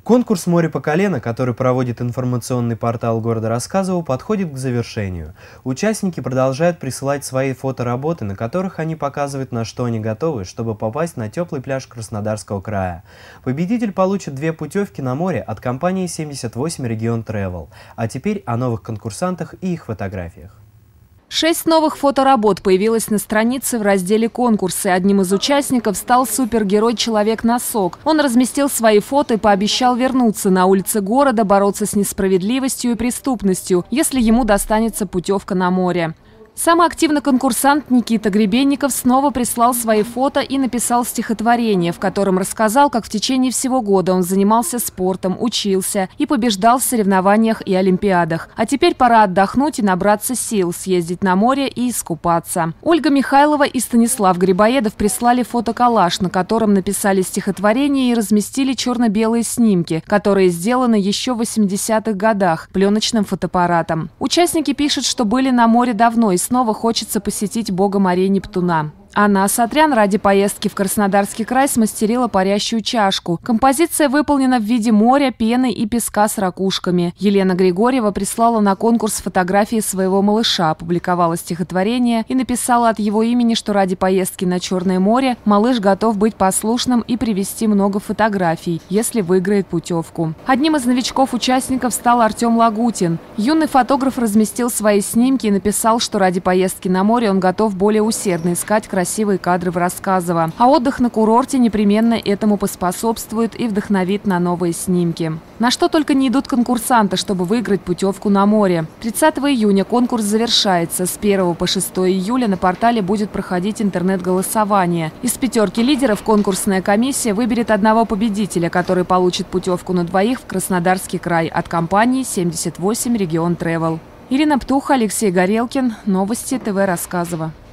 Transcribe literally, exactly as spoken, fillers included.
Конкурс «Море по колено», который проводит информационный портал города Рассказово, подходит к завершению. Участники продолжают присылать свои фотоработы, на которых они показывают, на что они готовы, чтобы попасть на теплый пляж Краснодарского края. Победитель получит две путевки на море от компании семьдесят восемь Регион Travel. А теперь о новых конкурсантах и их фотографиях. Шесть новых фоторабот появилось на странице в разделе «Конкурсы». Одним из участников стал супергерой «Человек-носок». Он разместил свои фото и пообещал вернуться на улицы города, бороться с несправедливостью и преступностью, если ему достанется путевка на море. Самый активный конкурсант Никита Гребенников снова прислал свои фото и написал стихотворение, в котором рассказал, как в течение всего года он занимался спортом, учился и побеждал в соревнованиях и олимпиадах. А теперь пора отдохнуть и набраться сил, съездить на море и искупаться. Ольга Михайлова и Станислав Грибоедов прислали фотоколлаж, на котором написали стихотворение и разместили черно-белые снимки, которые сделаны еще в восьмидесятых годах пленочным фотоаппаратом. Участники пишут, что были на море давно и снова хочется посетить бога морей Нептуна. Анна Асатрян ради поездки в Краснодарский край смастерила парящую чашку. Композиция выполнена в виде моря, пены и песка с ракушками. Елена Григорьева прислала на конкурс фотографии своего малыша, опубликовала стихотворение и написала от его имени, что ради поездки на Черное море малыш готов быть послушным и привезти много фотографий, если выиграет путевку. Одним из новичков-участников стал Артем Лагутин. Юный фотограф разместил свои снимки и написал, что ради поездки на море он готов более усердно искать красивые красивые кадры в Рассказово. А отдых на курорте непременно этому поспособствует и вдохновит на новые снимки. На что только не идут конкурсанты, чтобы выиграть путевку на море. тридцатого июня конкурс завершается. С первого по шестое июля на портале будет проходить интернет-голосование. Из пятерки лидеров конкурсная комиссия выберет одного победителя, который получит путевку на двоих в Краснодарский край от компании семьдесят восемь Регион Travel. Ирина Птуха, Алексей Горелкин. Новости ТВ Рассказово.